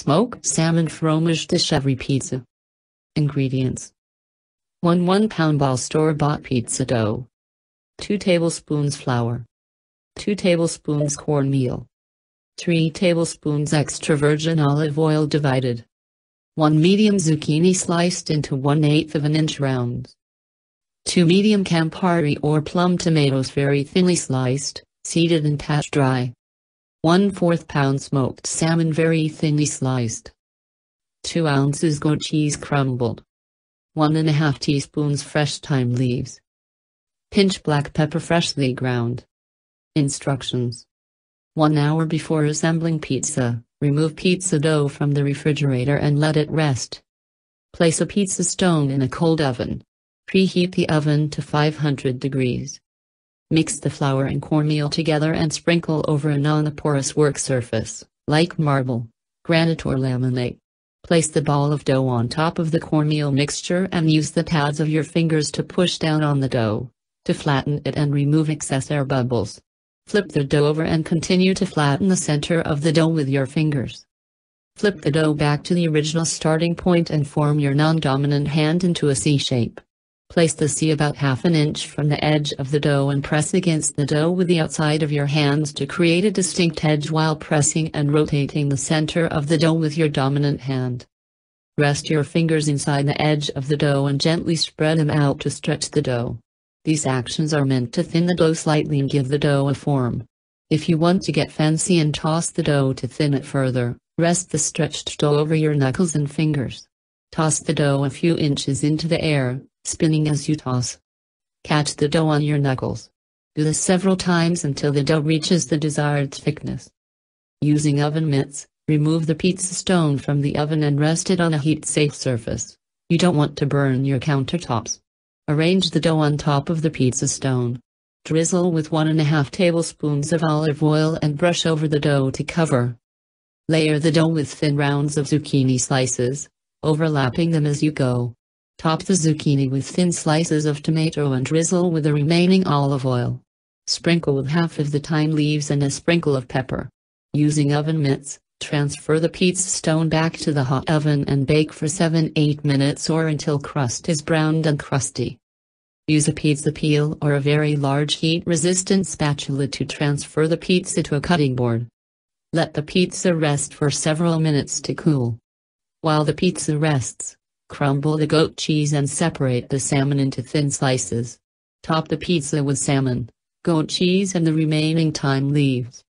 Smoked salmon fromage de Chèvre pizza. Ingredients: 1 1-pound ball store-bought pizza dough, 2 tablespoons flour, 2 tablespoons cornmeal, 3 tablespoons extra virgin olive oil divided, 1 medium zucchini sliced into 1/8 of an inch rounds, 2 medium campari or plum tomatoes very thinly sliced, seeded and pat dry, 1/4 pound smoked salmon very thinly sliced, 2 ounces goat cheese crumbled, 1½ teaspoons fresh thyme leaves, pinch black pepper freshly ground. Instructions: 1 hour before assembling pizza, remove pizza dough from the refrigerator and let it rest. Place a pizza stone in a cold oven. Preheat the oven to 500 degrees. Mix the flour and cornmeal together and sprinkle over a non-porous work surface, like marble, granite or laminate. Place the ball of dough on top of the cornmeal mixture and use the pads of your fingers to push down on the dough, to flatten it and remove excess air bubbles. Flip the dough over and continue to flatten the center of the dough with your fingers. Flip the dough back to the original starting point and form your non-dominant hand into a C shape. Place the C about ½ an inch from the edge of the dough and press against the dough with the outside of your hands to create a distinct edge while pressing and rotating the center of the dough with your dominant hand. Rest your fingers inside the edge of the dough and gently spread them out to stretch the dough. These actions are meant to thin the dough slightly and give the dough a form. If you want to get fancy and toss the dough to thin it further, rest the stretched dough over your knuckles and fingers. Toss the dough a few inches into the air, spinning as you toss. Catch the dough on your knuckles. Do this several times until the dough reaches the desired thickness. Using oven mitts, remove the pizza stone from the oven and rest it on a heat-safe surface. You don't want to burn your countertops. Arrange the dough on top of the pizza stone. Drizzle with 1½ tablespoons of olive oil and brush over the dough to cover. Layer the dough with thin rounds of zucchini slices, overlapping them as you go. Top the zucchini with thin slices of tomato and drizzle with the remaining olive oil. Sprinkle with half of the thyme leaves and a sprinkle of pepper. Using oven mitts, transfer the pizza stone back to the hot oven and bake for 7-8 minutes or until crust is browned and crusty. Use a pizza peel or a very large heat-resistant spatula to transfer the pizza to a cutting board. Let the pizza rest for several minutes to cool. While the pizza rests, crumble the goat cheese and separate the salmon into thin slices. Top the pizza with salmon, goat cheese and the remaining thyme leaves.